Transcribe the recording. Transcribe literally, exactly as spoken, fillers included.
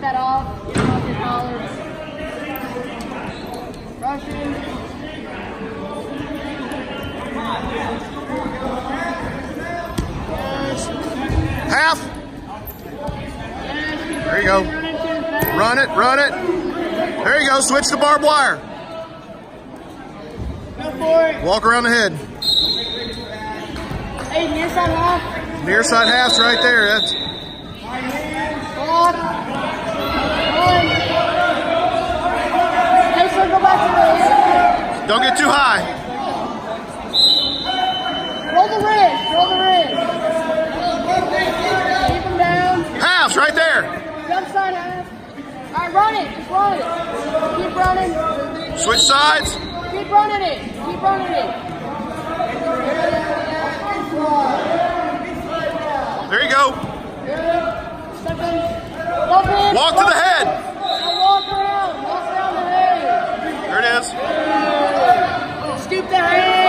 that off. Get him off your collar. Russian. Half. There you go. Run it, run it. There you go. Switch to barbed wire. Go for it. Walk around the head. Hey, near side half. Near side half's right there. That's Walk. One. Hey, so go back to the head. Don't get too high. Roll the wrist. Roll the wrist. Keep him down. Half's right there. Jump side half. All right, run it. Just run it. Keep running. Switch sides. Keep running it. Keep running it. There you go. Step in. Walk in. Walk to the head. Now walk around. Walk around the head. There it is. Stoop the head.